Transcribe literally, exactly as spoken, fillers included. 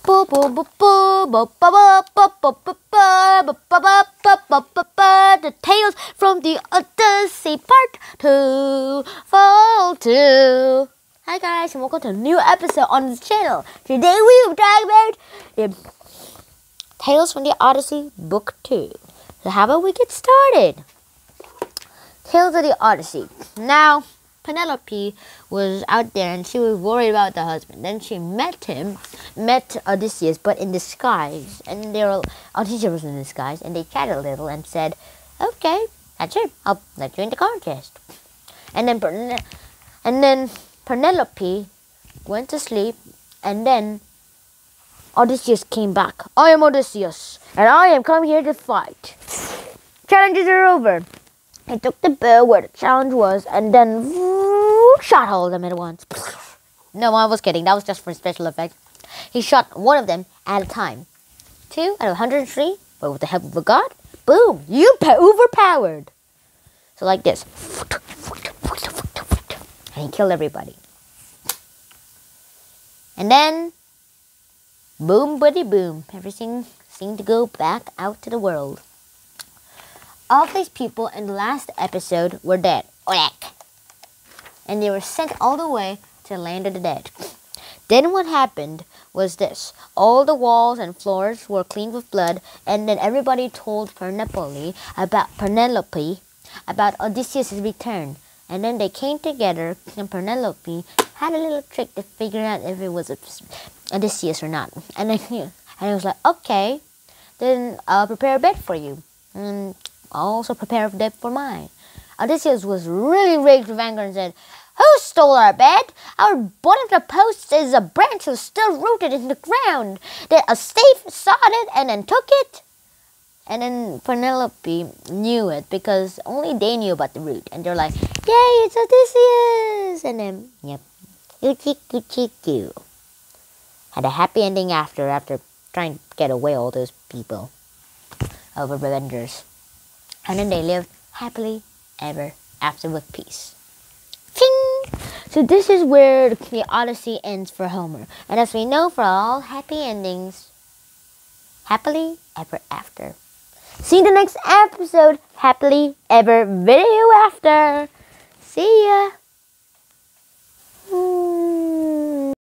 The Tales from the Odyssey Part two, Fall two. Hi guys, and welcome to a new episode on this channel. Today we will talk about the Tales from the Odyssey Book two. So how about we get started? Tales of the Odyssey. Now, Penelope was out there and she was worried about the husband. Then she met him, met Odysseus, but in disguise. And they were, Odysseus was in disguise, and they chatted a little and said, "Okay, that's it. I'll let you in the contest." And then, and then Penelope went to sleep, and then Odysseus came back. "I am Odysseus, and I am come here to fight. Challenges are over." He took the bow where the challenge was, and then shot all of them at once. No, I was kidding. That was just for special effect. He shot one of them at a time. Two out of one hundred three, but with the help of a god, boom, you overpowered. So like this. And he killed everybody. And then, boom, buddy, boom. Everything seemed to go back out to the world. All these people in the last episode were dead. And they were sent all the way to the land of the dead. Then what happened was this. All the walls and floors were cleaned with blood, and then everybody told Penelope about Penelope about Odysseus' return. And then they came together, and Penelope had a little trick to figure out if it was Odysseus or not. And then and it was like, "Okay, then I'll prepare a bed for you. And I'll also prepare a bed for mine." Odysseus was really raged with anger and said, "Who stole our bed? Our one of the posts is a branch who's still rooted in the ground. That a thief sawed it and then took it." And then Penelope knew it because only they knew about the root. And they're like, "Yay, it's Odysseus!" And then, yep, Uchiku had a happy ending after, after trying to get away all those people of Avengers. And then they lived happily ever after with peace. Ching! So this is where the Odyssey ends for Homer. And as we know, for all happy endings, happily ever after. See you in the next episode, happily ever video after. See ya!